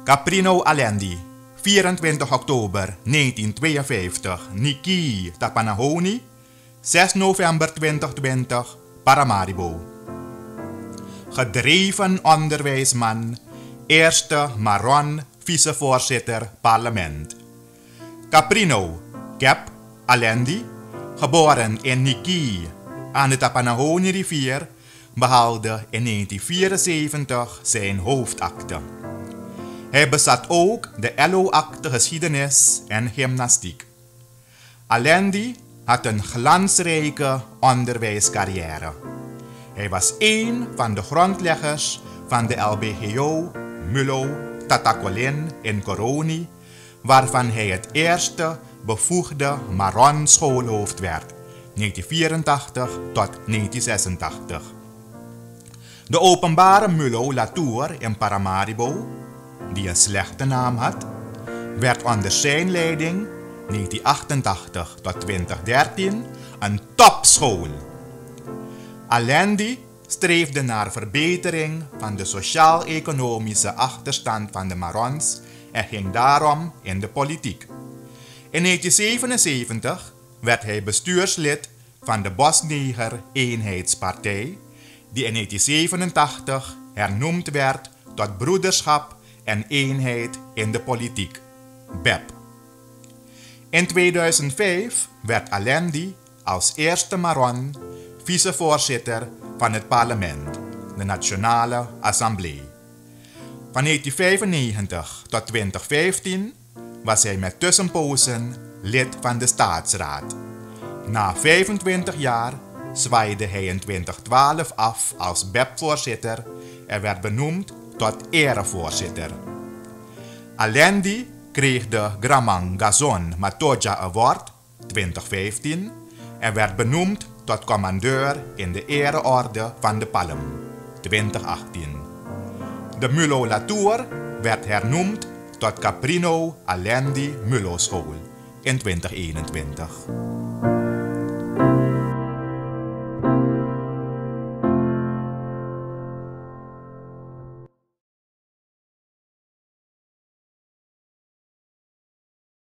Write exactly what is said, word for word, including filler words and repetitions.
Caprino Allende, vierentwintig oktober negentien tweeënvijftig, Niki Tapanahoni, zes november twintig twintig, Paramaribo. Gedreven onderwijsman, eerste Marron, vicevoorzitter, parlement. Caprino Cap Allende, geboren in Niki aan de Tapanahoni-rivier, behaalde in negentien vierenzeventig zijn hoofdakte. Hij bezat ook de L O-akte geschiedenis en gymnastiek. Allende had een glansrijke onderwijscarrière. Hij was één van de grondleggers van de L B G O, Mulo, Tatacolin in Coroni, waarvan hij het eerste bevoegde Marron schoolhoofd werd, negentien vierentachtig tot negentien zesentachtig. De openbare Mulo Latour in Paramaribo, die een slechte naam had, werd onder zijn leiding negentien achtentachtig tot twintig dertien een topschool. Allende streefde naar verbetering van de sociaal-economische achterstand van de Marrons en ging daarom in de politiek. In negentien zevenenzeventig werd hij bestuurslid van de Bosniger Eenheidspartij, die in negentien zevenentachtig hernoemd werd tot Broederschap en Eenheid in de Politiek, B E P. In tweeduizend vijf werd Allende als eerste Marron vicevoorzitter van het parlement, de Nationale Assemblée. Van negentien vijfennegentig tot twintig vijftien was hij met tussenpozen lid van de Staatsraad. Na vijfentwintig jaar zwaaide hij in twintig twaalf af als B E P-voorzitter en werd benoemd tot erevoorzitter. Allende kreeg de Gramang Gazon Matoja Award twintig vijftien en werd benoemd tot commandeur in de ereorde van de Palm twintig achttien. De Mulo Latour werd hernoemd tot Caprino Allende Mulo School in twintig eenentwintig.